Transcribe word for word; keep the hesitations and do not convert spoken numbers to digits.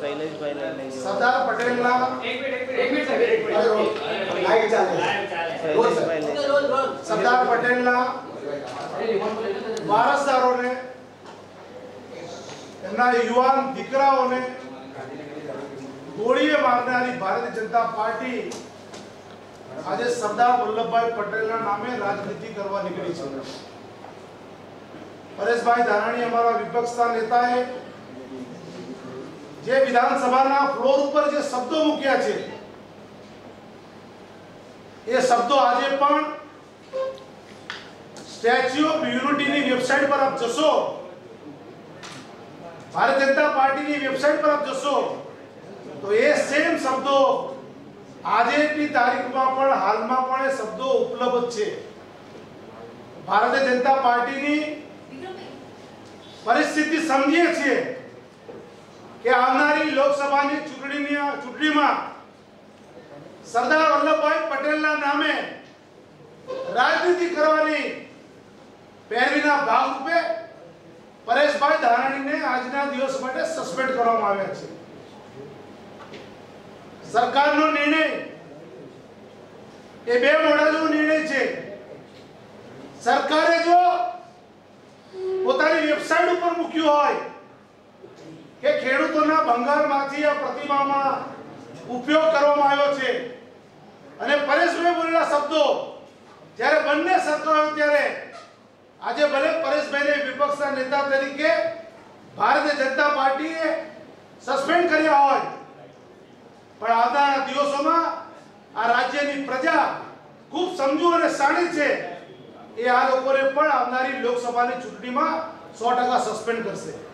સરદાર પટેલના સરદાર પટેલના વારસદારોને એમના યુવાન દીકરાઓને ગોળીએ મારનારી ભારતીય જનતા પાર્ટી આજે સરદાર વલ્લભભાઈ પટેલના નામે રાજનીતિ કરવા નીકળી છે। પરેશભાઈ ધાનાણી અમારા વિપક્ષના નેતાએ જે વિધાનસભાના ફ્લોર ઉપર જે શબ્દો મૂક્યા છે એ શબ્દો આજે પણ સ્ટેચ્યુ ઓફ યુનિટીની વેબસાઇટ પર આપ જશો, ભારતીય જનતા પાર્ટીની વેબસાઇટ પર આપ જશો તો એ સેમ શબ્દો આજની તારીખમાં પણ હાલમાં પણ એ શબ્દો ઉપલબ્ધ છે। ભારતીય જનતા પાર્ટીની પરિસ્થિતિ સમજીએ છીએ કે આવનારી લોકસભાની ચૂંટણીની ચૂંટણીમાં સરદાર વલ્લભભાઈ પટેલના નામે રાજનીતિ કરવાની પહેરવીના ભાગરૂપે પરેશભાઈ ધાનાણીને આજના દિવસ માટે સસ્પેન્ડ કરવામાં આવ્યા છે। સરકારનો નિર્ણય એ બે મોઢાનો નિર્ણય છે। સરકારે જો પોતાની વેબસાઇટ ઉપર મૂક્યું હોય કે ખેડૂતોના ભંગારમાંથી આ પ્રતિમામાં ઉપયોગ કરવામાં આવ્યો છે અને પરેશભાઈ બોલેલા શબ્દો જ્યારે બંને સરકારો ત્યારે આજે ભલે પરેશભાઈને વિપક્ષના નેતા તરીકે ભારતીય જનતા પાર્ટીએ સસ્પેન્ડ કર્યા હોય પણ આવનારા દિવસોમાં આ રાજ્યની પ્રજા ખૂબ સમજુ અને શાણી છે, એ આ લોકોને પણ આવનારી લોકસભાની ચૂંટણીમાં સો ટકા સસ્પેન્ડ કરશે।